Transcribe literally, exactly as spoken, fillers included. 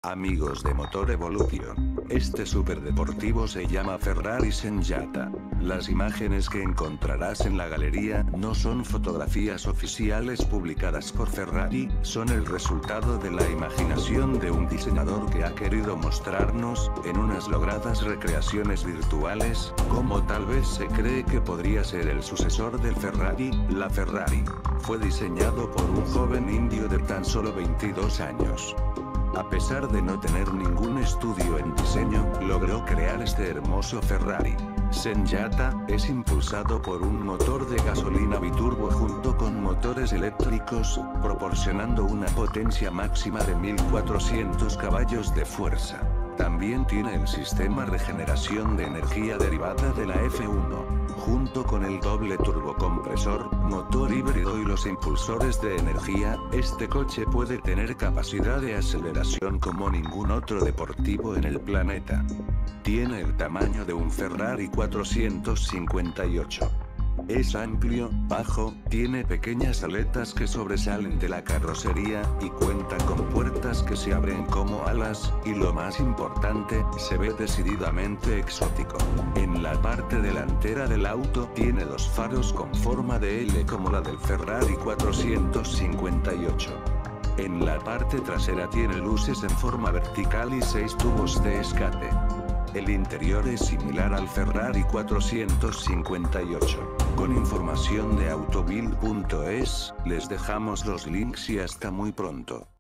Amigos de Motor Evolution, este superdeportivo se llama Ferrari Senjata. Las imágenes que encontrarás en la galería no son fotografías oficiales publicadas por Ferrari, son el resultado de la imaginación de un diseñador que ha querido mostrarnos, en unas logradas recreaciones virtuales, cómo tal vez se cree que podría ser el sucesor del Ferrari. La Ferrari fue diseñado por un joven indio de tan solo veintidós años. A pesar de no tener ningún estudio en diseño, logró crear este hermoso Ferrari. Senjata es impulsado por un motor de gasolina biturbo junto con motores eléctricos, proporcionando una potencia máxima de mil cuatrocientos caballos de fuerza. También tiene el sistema regeneración de energía derivada de la F uno, junto con el doble turbocompresor, motor híbrido y los impulsores de energía. Este coche puede tener capacidad de aceleración como ningún otro deportivo en el planeta. Tiene el tamaño de un Ferrari cuatrocientos cincuenta y ocho. Es amplio, bajo, tiene pequeñas aletas que sobresalen de la carrocería, y cuenta con puertas que se abren como alas, y lo más importante, se ve decididamente exótico. En la parte delantera del auto tiene dos faros con forma de L como la del Ferrari cuatrocientos cincuenta y ocho. En la parte trasera tiene luces en forma vertical y seis tubos de escape. El interior es similar al Ferrari cuatrocientos cincuenta y ocho. Con información de autobuild punto es, les dejamos los links y hasta muy pronto.